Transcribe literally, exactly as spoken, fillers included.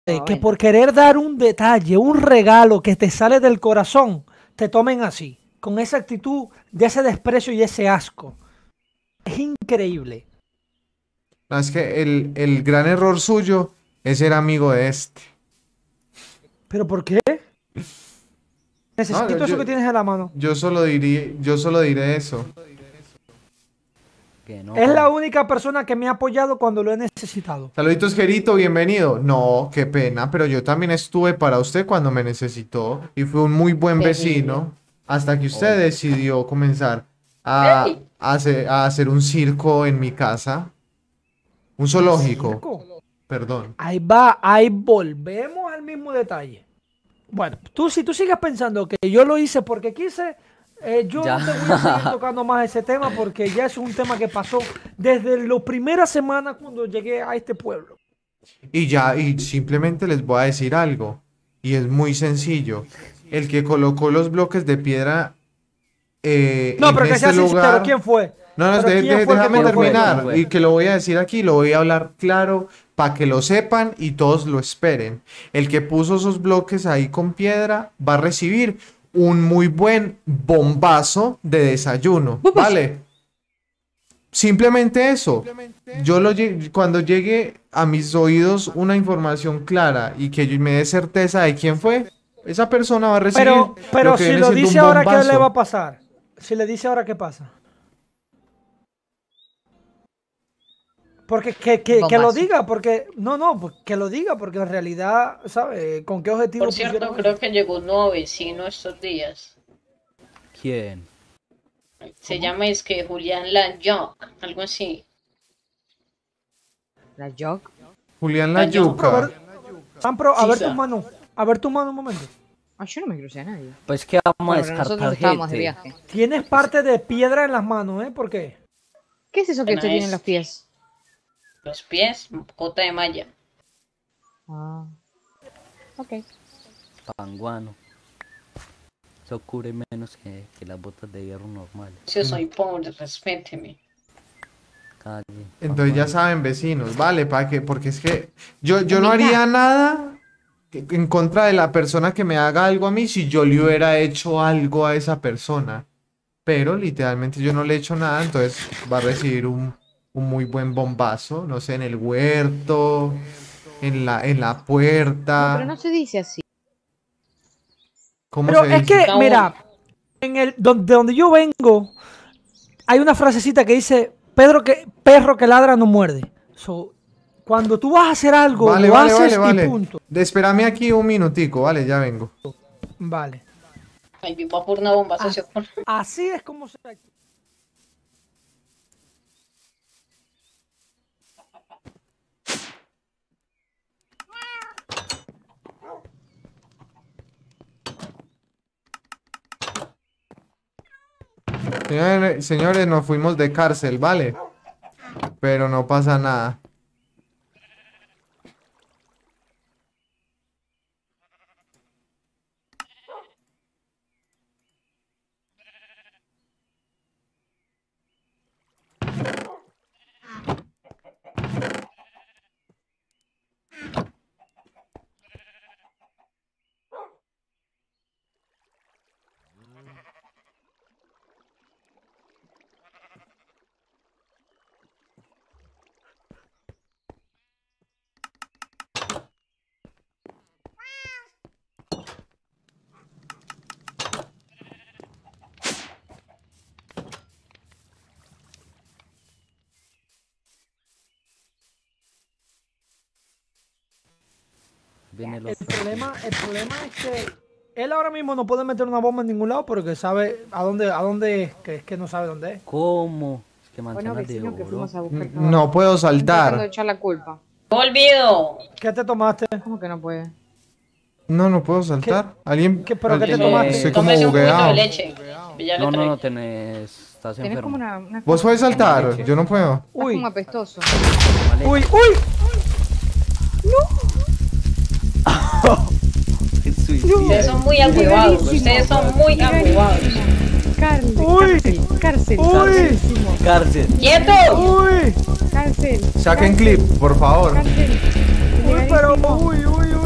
eh, que por querer dar un detalle, un regalo que te sale del corazón, te tomen así, con esa actitud de ese desprecio y ese asco. Es increíble. No, es que el, el gran error suyo es ser amigo de este. ¿Pero por qué? Necesito No, yo, eso que tienes en la mano. Yo solo diré, yo solo diré eso. Que no. Es la única persona que me ha apoyado cuando lo he necesitado. Saluditos, Gerito, bienvenido. No, qué pena, pero yo también estuve para usted cuando me necesitó y fue un muy buen vecino hasta que usted decidió comenzar a, a, hacer, a hacer un circo en mi casa. Un zoológico. ¿Circo? Perdón. Ahí va, ahí volvemos al mismo detalle. Bueno, tú si tú sigues pensando que yo lo hice porque quise, eh, yo Ya. no te voy a seguir tocando más ese tema porque ya es un tema que pasó desde las primeras semanas cuando llegué a este pueblo. Y ya, y simplemente les voy a decir algo. Y es muy sencillo. El que colocó los bloques de piedra eh, No, en pero que este sea sincero, lugar. ¿quién fue? No, no, Pero de- ¿quién de- fue el que déjame colocó eso? terminar. fue? Y que lo voy a decir aquí, lo voy a hablar claro para que lo sepan y todos lo esperen. El que puso esos bloques ahí con piedra va a recibir un muy buen bombazo de desayuno, ¿vale? Simplemente eso. Yo lo lle- cuando llegue a mis oídos una información clara y que yo me dé certeza de quién fue, esa persona va a recibir Pero, pero lo que si viene lo siendo dice un ahora, ¿qué bombazo. le va a pasar? Si le dice ahora, ¿qué pasa? Porque que, que, que lo Bombazo. diga, porque... No, no, pues que lo diga, porque en realidad, ¿sabes? ¿Con qué objetivo Por cierto, pusieron creo eso? que llegó un nuevo vecino estos días. ¿Quién? Se llama es que Julián Lanyoc, algo así. La Jog. Julián La Ay, yo- A Yuca. ver, Sampro, a Sí, ver sa- tus manos. A ver tus manos un momento. Ah, yo no me crucé a nadie. Pues que vamos Bueno, a pero descartar nosotros estábamos de gente. viaje. Tienes parte de piedra en las manos, ¿eh? ¿Por qué? ¿Qué es eso que Bueno, usted tiene en es- los pies? Los pies, cota de malla. Ah. Ok. Panguano. Eso cubre menos que, que las botas de hierro normales. Si yo soy pobre, respéteme. Calle. Entonces ya Panguano. saben, vecinos, vale, para que, porque es que yo, yo no Mira. haría nada que- en contra de la persona que me haga algo a mí si yo le hubiera hecho algo a esa persona. Pero literalmente yo no le he hecho nada, entonces va a recibir un, un muy buen bombazo, no sé, en el huerto, en la, en la No, puerta. pero no se dice así. ¿Cómo Pero se es dice? que, mira, en el donde, donde yo vengo, hay una frasecita que dice, Pedro que, perro que ladra no muerde. So, cuando tú vas a hacer algo, Vale, lo vale, haces vale, y vale. punto. De- espérame aquí un minutico, vale, ya vengo. Vale. Ay, va por una bomba Ah. socio. Así es como se... Señores, señores, nos fuimos de cárcel, ¿vale? Pero no pasa nada. Viene el El otro. problema, el problema es que él ahora mismo no puede meter una bomba en ningún lado porque sabe a dónde, a dónde es, que es que no sabe dónde es. ¿Cómo? Es que Bueno, manzanas de vecino, que oro. fuimos a buscar. N- No puedo Tratando de saltar. echar la culpa. ¡Olvido! ¿Qué te tomaste? ¿Cómo que no puede? No, no puedo saltar. ¿Alguien? qué- pero qué te alguien- tomaste? Estoy como Tómese un poquito de bugueado. leche. Ya le No, no, traigo. no, tenés... Estás Tienes enfermo. como una. una ¿Vos podés saltar? Estás Yo no puedo. Uy, como apestoso. Vale. uy, uy. Qué suicida. Ustedes son muy agüevados. Ustedes son muy agüevados. Cárcel, Uy. cárcel, cárcel, Uy. Cárcel. ¡Quietos! Uy. cárcel. Saquen clip, por favor. Cárcel. Uy, pero llegadísimo. uy, uy,